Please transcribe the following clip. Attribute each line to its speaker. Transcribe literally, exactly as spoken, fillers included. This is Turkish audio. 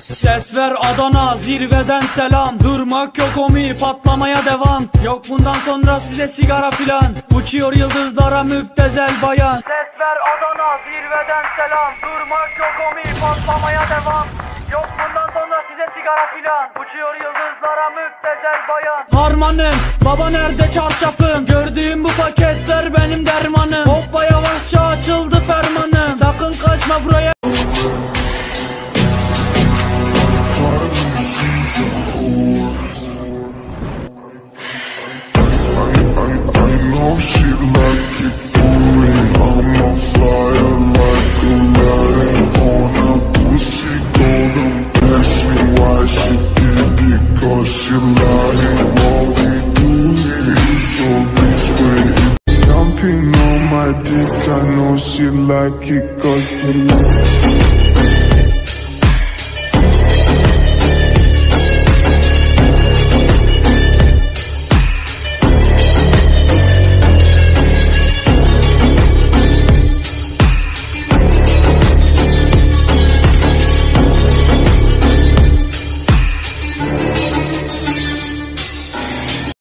Speaker 1: Ses ver Adana, zirveden selam. Durmak yok omi, patlamaya devam. Yok bundan sonra size sigara filan. Uçuyor yıldızlara müptezel bayan. Ses ver Adana, zirveden selam. Durmak yok omi, patlamaya devam. Yok bundan sonra size sigara filan. Uçuyor yıldızlara müptezel bayan. Harmanım, baba nerede çarşafım? Gördüğüm bu paketler benim dermanım. Hoppa yavaşça açıldı fermanım. Sakın kaçma buraya.
Speaker 2: She lying, what we do here is so discreet. Jumping on my dick, I know she like it cause she like it.